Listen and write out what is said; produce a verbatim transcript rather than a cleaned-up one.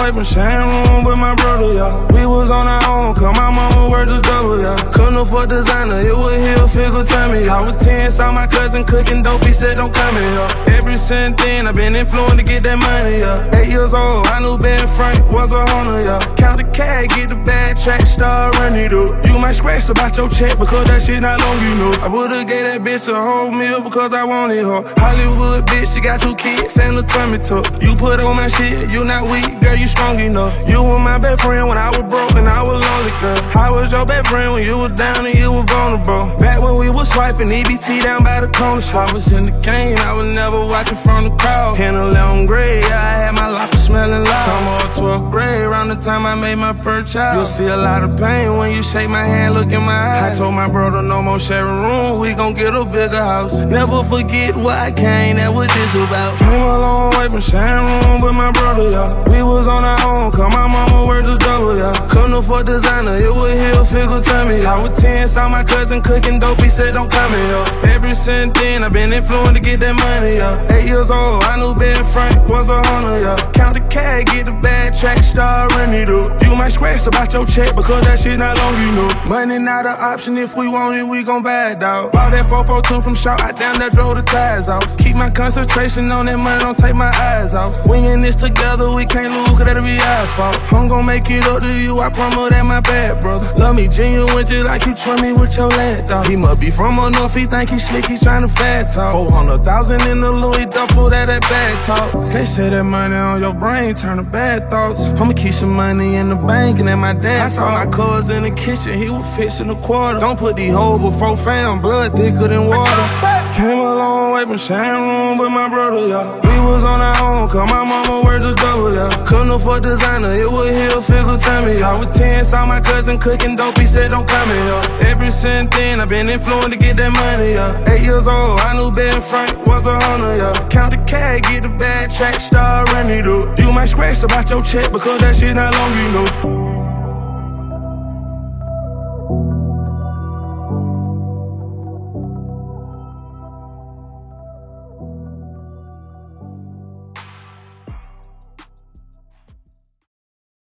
way from sharing room with my brother, yeah. We was on our own, cause my mama worked the double, yeah. Couldn't afford designer, it was heel figure tell me. I was ten, saw my cousin cooking dope, he said don't come here, yeah. Every since then, I been influenced to get that money, yeah. Eight years old, I knew Ben Frank was a hunter, yeah. Count the cash, get the bad track, start running it up. You might scratch about your check because that shit not long, you know. I would've gave that bitch a whole meal because I wanted her. Hollywood bitch, she got two kids and a tummy tuck. You put on my shit, you not weak, girl, you strong enough. You were my best friend when I was broke and I was lonely, girl. I was your best friend when you were down and you were vulnerable. Back when we was swiping E B T down by the corner shop. I was in the game, I was never watching from the crowd. In eleventh grade, I had my locker smelling loud. Summer of twelfth grade, around the time I made my first child. You'll see a lot of pain when you shake my hand, look in my eyes. I told my brother no more sharing room, we gon' get a bigger house. Never forget what I came, that what this about. Came a long way from sharing room with my brother, yeah. We was on our own, cause my mama worked the double, yeah. Couldn't afford designer, it was heel figure tell me. I was ten, saw my cousin cooking dope, he said don't come here, yeah. Ever since then, I been influenced to get that money, yeah. Eight years old, I knew Ben Frank was a hunter, yeah. Count the cash, get the bad track, start running it up. You might scratch about your check because that shit not long, you know. Money not an option, if we want it, we gon' buy it, dawg. Bought that four four two from Shaw, I down there drove the tires off. Keep my concentration on that money, don't take my eyes off. We in this together, we can't lose, cause that'll be our fault. I'm gon' make it up to you, I promise that my bad, brother. Love me genuine, just like you trust me with your lad, dog. He must be from up north, he think he slick, he tryna fat talk. Four hundred thousand in the Louis duffel, that that bag talk. They say that money on your brain turn to bad thoughts. I'ma keep some money in the bank and at my dad. I saw my cuz in the kitchen, he was fixing a quarter. Don't put these hoes before fam, blood thicker than water. Came a long way from sharing room with my brother, yeah. We was on our own, cause my mama worked the double, yeah. Couldn't afford designer, it was heel figure tell me. I was ten, saw my cousin cooking dope, he said don't come here, yeah. Ever since then, I been influenced to get that money, yeah. Eight years old, I knew Ben Frank was a hunter, yeah. Count the cash, get the bad track, start running it up. You might scratch about your check because that shit not long, you know.